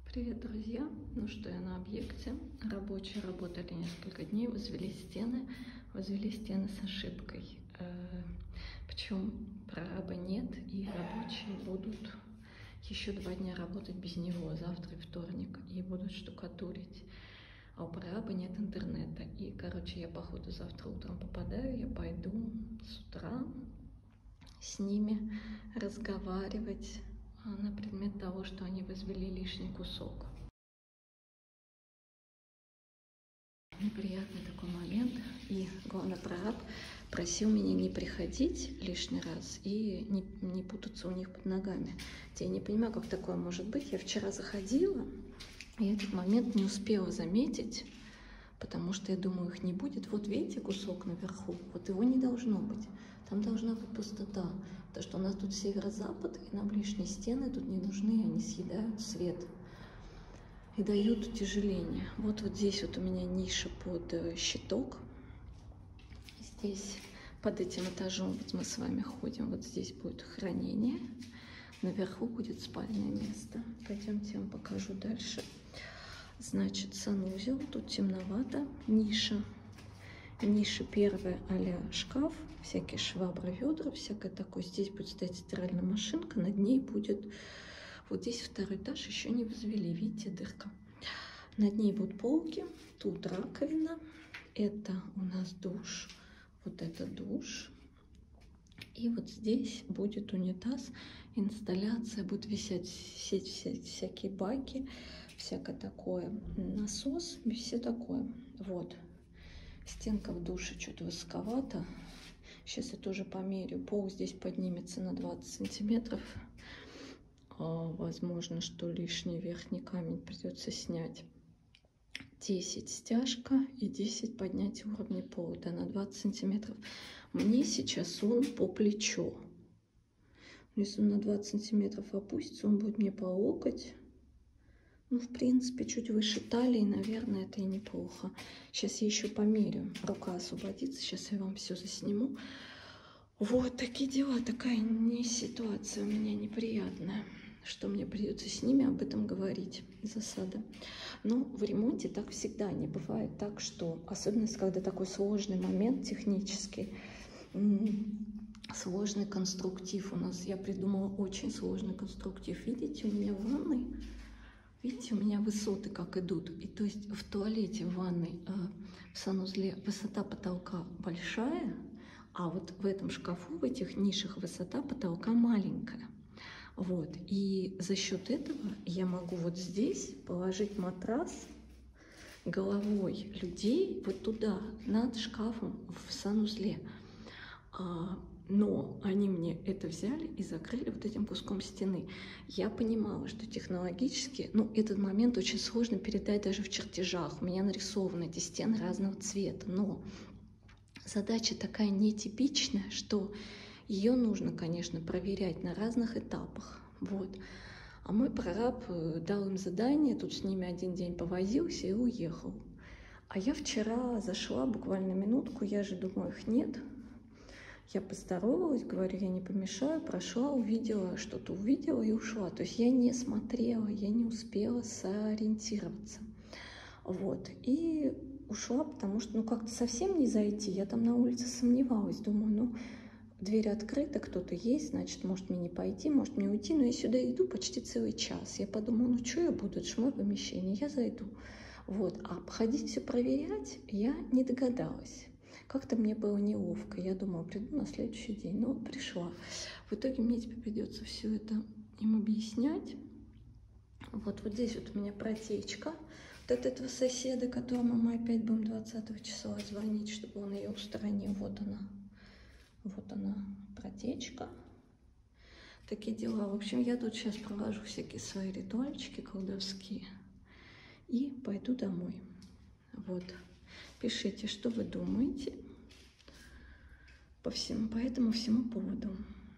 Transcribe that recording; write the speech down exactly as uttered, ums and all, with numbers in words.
Привет, друзья! Ну что, я на объекте. Рабочие работали несколько дней, возвели стены. Возвели стены с ошибкой. Причем прораба нет, и рабочие будут еще два дня работать без него, завтра и вторник, и будут штукатурить. А у прораба нет интернета. И, короче, я, походу, завтра утром попадаю, я пойду с утра с ними разговаривать на предмет того, что они возвели лишний кусок. Неприятный такой момент. И главный прораб просил меня не приходить лишний раз и не, не путаться у них под ногами. Я не понимаю, как такое может быть. Я вчера заходила, и этот момент не успела заметить, потому что я думаю, их не будет. Вот видите кусок наверху? Вот его не должно быть. Там должна быть пустота. Потому что у нас тут северо-запад, и нам лишние стены тут не нужны, они съедают свет и дают утяжеление. Вот, вот здесь вот у меня ниша под щиток. Здесь под этим этажом вот мы с вами ходим. Вот здесь будет хранение. Наверху будет спальное место. Пойдемте, я вам покажу дальше. Значит, санузел. Тут темновато. Ниша. Ниша первая а-ля шкаф. Всякие швабры, ведра, всякое такое. Здесь будет стоять стиральная машинка. Над ней будет... Вот здесь второй этаж еще не возвели. Видите, дырка. Над ней будут полки. Тут раковина. Это у нас душ. Вот это душ. И вот здесь будет унитаз. Инсталляция. Будет висеть все, все, всякие баки. Всякое такое. Насос. Все такое. Вот. Стенка в душе что-то высоковато. Сейчас я тоже померю. Пол здесь поднимется на двадцать сантиметров. Возможно, что лишний верхний камень придется снять. десять стяжка и десять поднятия уровня пола. Да, на двадцать сантиметров. Мне сейчас он по плечо. Если он на двадцать сантиметров опустится, он будет мне по локоть. Ну, в принципе, чуть выше талии, наверное, это и неплохо. Сейчас я еще померю. Рука освободится. Сейчас я вам все засниму. Вот такие дела. Такая не ситуация у меня неприятная, что мне придется с ними об этом говорить. Засада. Но в ремонте так всегда не бывает так, что, особенно когда такой сложный момент технический, сложный конструктив у нас. Я придумала очень сложный конструктив. Видите, у меня в ванной, видите, у меня высоты как идут. И то есть в туалете, в ванной, в санузле высота потолка большая, а вот в этом шкафу, в этих нишах высота потолка маленькая. Вот, и за счет этого я могу вот здесь положить матрас головой людей вот туда, над шкафом в санузле. А, но они мне это взяли и закрыли вот этим куском стены. Я понимала, что технологически, ну, этот момент очень сложно передать даже в чертежах. У меня нарисованы эти стены разного цвета, но задача такая нетипичная, что ее нужно, конечно, проверять на разных этапах. Вот. А мой прораб дал им задание, тут с ними один день повозился и уехал. А я вчера зашла буквально минутку, я же думаю, их нет. Я поздоровалась, говорю, я не помешаю, прошла, увидела, что-то увидела и ушла. То есть я не смотрела, я не успела сориентироваться. Вот. И ушла, потому что, ну, как-то совсем не зайти. Я там на улице сомневалась, думаю, ну, дверь открыта, кто-то есть, значит, может мне не пойти, может мне уйти. Но я сюда иду почти целый час. Я подумала, ну, что я буду, это же мое помещение, я зайду. Вот. А походить все проверять я не догадалась. Как-то мне было неловко. Я думала, приду на следующий день. Но вот пришла. В итоге мне теперь придется все это им объяснять. Вот, вот здесь вот у меня протечка. Вот от этого соседа, которому мы опять будем двадцатого числа звонить, чтобы он ее устранил. Вот она. Вот она, протечка. Такие дела. В общем, я тут сейчас провожу всякие свои ритуальчики колдовские. И пойду домой. Вот. Пишите, что вы думаете по всему, по этому всему поводу.